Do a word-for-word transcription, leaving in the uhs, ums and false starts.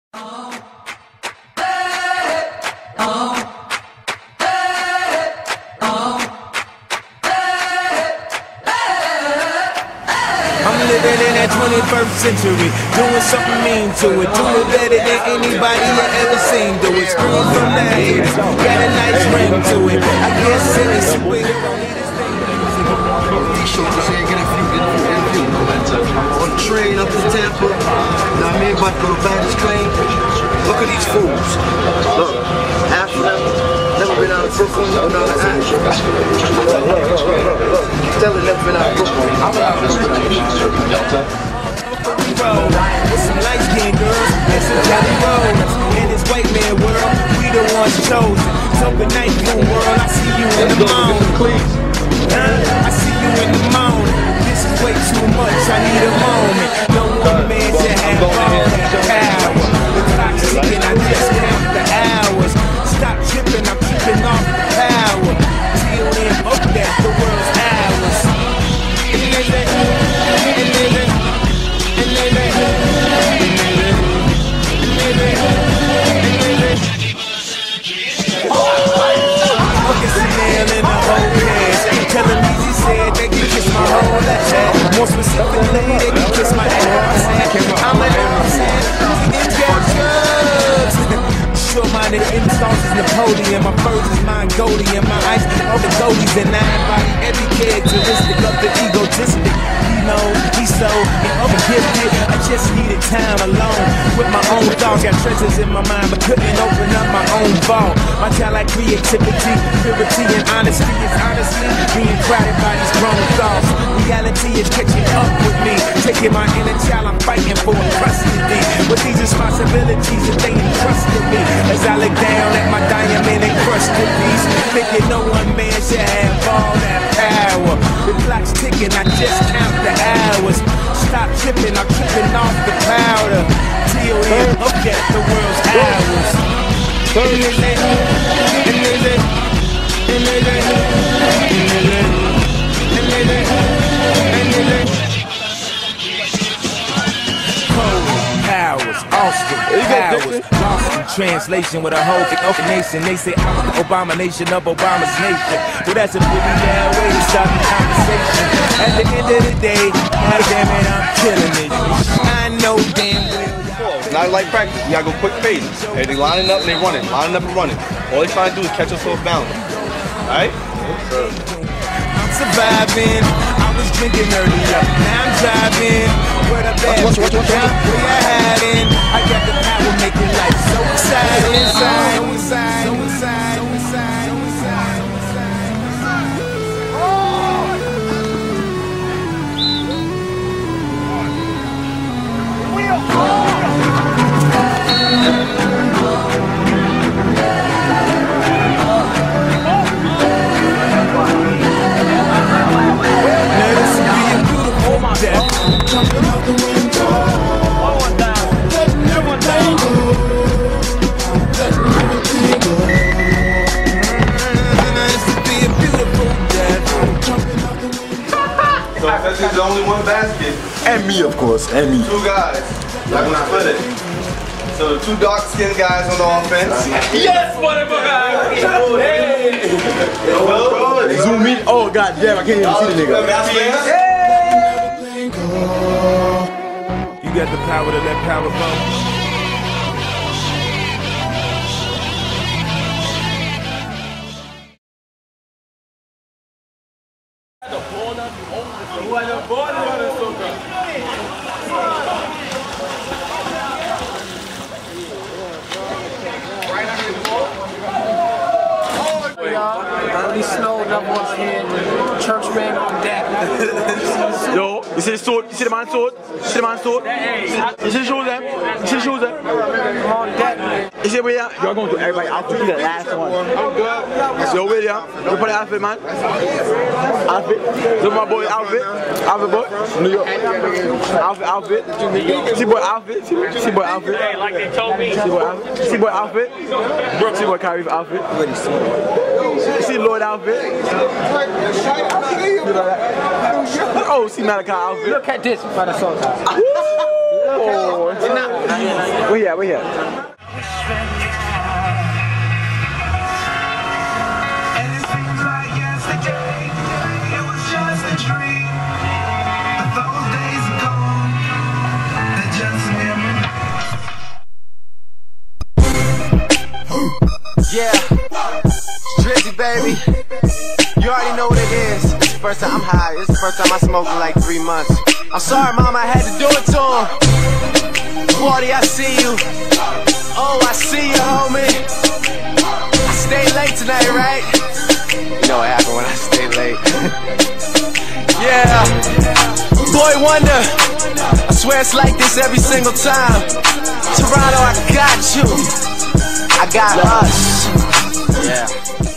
Living in that twenty-first century, doing something mean to it, doing better than anybody I ever seen do it. Scream from the haters, got a nice ring to it. I guess silly superhero need his thing. On the train up to Tampa, you know what I mean? About to go to Vantage Claim. Look at these fools. Look, half of them never been out of Brooklyn or down the Ash. Look, look, look, look. Tell them never been out of Brooklyn. I'm out of Brooklyn. With some light-skinned girls and some Cali roads. In this white man world, we the ones chosen. So good night, moon world, I see you in the morning. Uh, I see you in the morning. This is way too much, I need a moment. No one man should have all that power. The clock's ticking, I just count the hours. Stop tripping, I'm tripping off the power. Till then, hope that the world's ours. Telling me she said they can kiss my whole ass. More specifically, they can kiss my ass. I'm an innocent, it's got drugs. Sure-minded installs is Napoleon. My furs is Mongolian. My ice, all the goldies and nine body. Every characteristic of the egotistic. You know, he's so over-gifted. I just needed time alone with my own thoughts. Got treasures in my mind, but couldn't open up my own vault. My talent, creativity, purity, and honesty is honestly being crowded by these grown thoughts. Reality is catching up with me. Taking my inner child, I'm fighting for custody. With these responsibilities that they entrusted me. As I look down at my diamond encrusted piece, thinking no one man should have all that power. The clock's ticking, I just count the hours. Stop tripping, I'm tripping off the powder. Till then, look at the world's hours. Powers, Austin, powers, lost in translation with a whole thick nation. They say I'm the abomination of Obama's nation. Well, that's a pretty bad way to start the conversation. At the end of the day, God damn it, I'm killing it. I know damn well. Not like practice, you gotta go quick phases. Hey, they lining up and they running, lining up and running. All they trying to do is catch us off balance. Alright? I'm surviving. I was drinking earlier. Now I'm driving. Where the bad watch, watch, watch, watch. where you hiding? I got the power, making life so exciting. Inside, so inside, so inside, so inside, so inside, so jumping out the window. One more time. One more time. Letting everything go. It's to be a beautiful death. Jumping out the window. So that's the only one basket. And me, of course, and me. Two guys. Y'all gonna split it. So the two dark-skinned guys on the offense. Yes, motherfucker! Hey! Zoom in. Oh god damn, I can't even see the nigga. You got the power to let power go. Only snow, another one's here. Churchman on deck. Yo, you see the sword? You see the man's sword? You see the man's sword? You see the shoes there? You see the shoes there? I'm on deck, man. You see where you are? You're going to everybody outfit. Be the last one. Yo, where you are? You put the outfit, man. Outfit. Look at my boy outfit. Outfit boy. New York. Outfit, outfit. See boy outfit. See boy outfit. Hey, like they told me. See boy outfit. See boy outfit. See boy Kyrie's outfit. See Lloyd outfit. Oh, see Malachi outfit. Look at this, Minnesota. Oh, where you at? Where you at? Yeah, Drizzy baby, you already know what it is. It's the first time I'm high, it's the first time I smoked in like three months. I'm sorry mom, I had to do it to him. Forty, I see you. Oh, I see you, homie. I stayed late tonight, right? You know what happened when I stay late. Yeah, Boy Wonder, I swear it's like this every single time. Toronto, I got you. I got us. Yeah.